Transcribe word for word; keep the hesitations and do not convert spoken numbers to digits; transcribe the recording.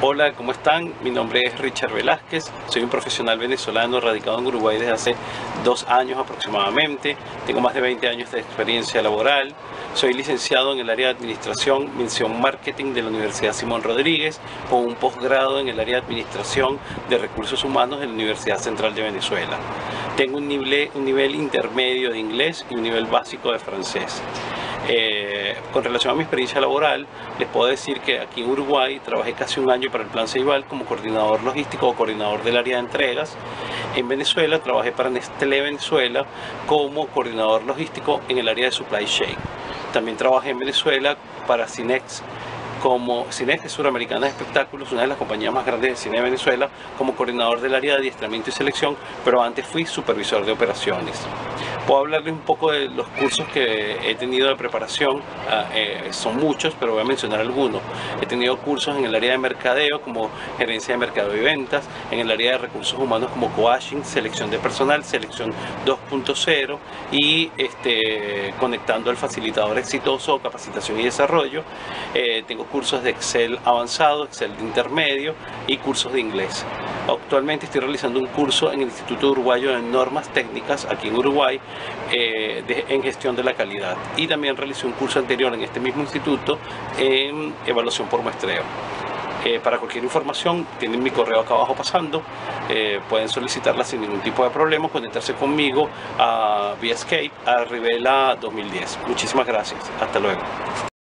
Hola, ¿cómo están? Mi nombre es Richard Velázquez, soy un profesional venezolano radicado en Uruguay desde hace dos años aproximadamente. Tengo más de veinte años de experiencia laboral. Soy licenciado en el área de Administración, mención Marketing de la Universidad Simón Rodríguez, con un posgrado en el área de Administración de Recursos Humanos de la Universidad Central de Venezuela. Tengo un nivel, un nivel intermedio de inglés y un nivel básico de francés. Eh, con relación a mi experiencia laboral, les puedo decir que aquí en Uruguay trabajé casi un año para el Plan Ceibal como coordinador logístico o coordinador del área de entregas. En Venezuela trabajé para Nestlé Venezuela como coordinador logístico en el área de supply chain. También trabajé en Venezuela para Cinex, como Cinex es Suramericana de Espectáculos, una de las compañías más grandes de cine de Venezuela, como coordinador del área de adiestramiento y selección, pero antes fui supervisor de operaciones. Puedo hablarles un poco de los cursos que he tenido de preparación. Eh, son muchos, pero voy a mencionar algunos. He tenido cursos en el área de mercadeo, como gerencia de mercado y ventas, en el área de recursos humanos como coaching, selección de personal, selección dos punto cero y este, conectando al facilitador exitoso, capacitación y desarrollo. Eh, tengo cursos de Excel avanzado, Excel de intermedio y cursos de inglés. Actualmente estoy realizando un curso en el Instituto Uruguayo de Normas Técnicas, aquí en Uruguay, eh, de, en gestión de la calidad. Y también realicé un curso anterior en este mismo instituto en evaluación por muestreo. Eh, para cualquier información, tienen mi correo acá abajo pasando. Eh, pueden solicitarla sin ningún tipo de problema, conectarse conmigo a vía Skype a Rivela dos mil diez. Muchísimas gracias. Hasta luego.